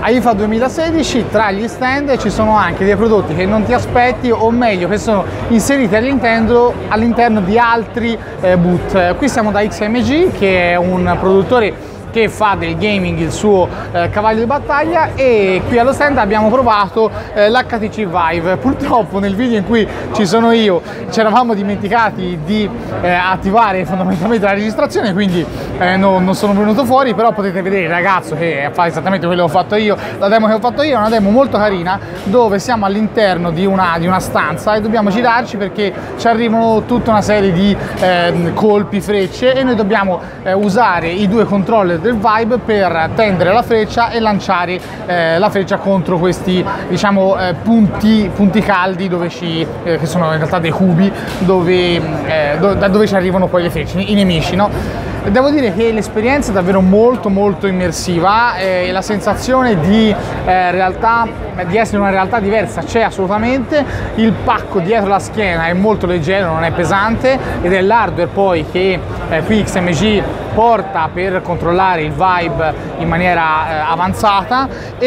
IFA 2016, tra gli stand ci sono anche dei prodotti che non ti aspetti, o meglio che sono inseriti all'interno di altri boot. Qui siamo da XMG, che è un produttore che fa del gaming il suo cavallo di battaglia, e qui allo stand abbiamo provato l'HTC Vive. Purtroppo nel video in cui ci sono io ci eravamo dimenticati di attivare fondamentalmente la registrazione, quindi non sono venuto fuori, però potete vedere il ragazzo che fa esattamente quello che ho fatto io. La demo che ho fatto io è una demo molto carina, dove siamo all'interno di una stanza e dobbiamo girarci perché ci arrivano tutta una serie di colpi, frecce, e noi dobbiamo usare i due controller del Vive per tendere la freccia e lanciare la freccia contro questi, diciamo, punti caldi dove che sono in realtà dei cubi da dove ci arrivano poi le frecce, i nemici, no? Devo dire che l'esperienza è davvero molto immersiva, e la sensazione di essere una realtà diversa c'è assolutamente. Il pacco dietro la schiena è molto leggero, non è pesante, ed è l'hardware poi che qui XMG porta per controllare il Vive in maniera avanzata,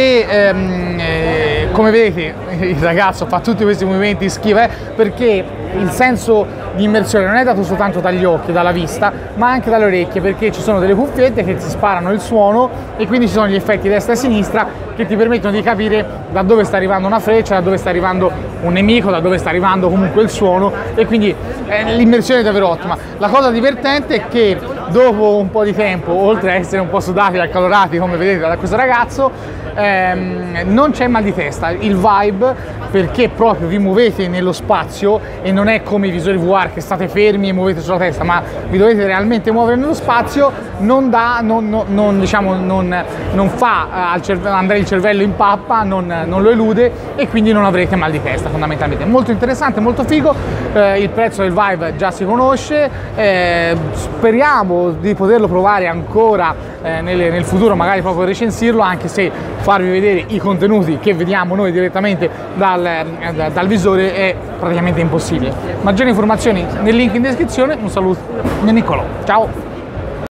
e come vedete il ragazzo fa tutti questi movimenti, schiva, perché il senso di immersione non è dato soltanto dagli occhi, dalla vista, ma anche dalle orecchie, perché ci sono delle cuffiette che ti sparano il suono, e quindi ci sono gli effetti destra e sinistra che ti permettono di capire da dove sta arrivando una freccia, da dove sta arrivando un nemico, da dove sta arrivando comunque il suono, e quindi l'immersione è davvero ottima. La cosa divertente è che dopo un po' di tempo, oltre a essere un po' sudati e accalorati come vedete da questo ragazzo, non c'è mal di testa. Il Vive, perché proprio vi muovete nello spazio e non è come i visori VR che state fermi e muovete sulla testa, ma vi dovete realmente muovere nello spazio, non fa andare il cervello in pappa, non lo elude, e quindi non avrete mal di testa fondamentalmente. Molto interessante, molto figo. Il prezzo del Vive già si conosce, speriamo di poterlo provare ancora nel futuro, magari proprio recensirlo, anche se farvi vedere i contenuti che vediamo noi direttamente dal visore è praticamente impossibile. Maggiori informazioni nel link in descrizione. Un saluto da Niccolò, ciao!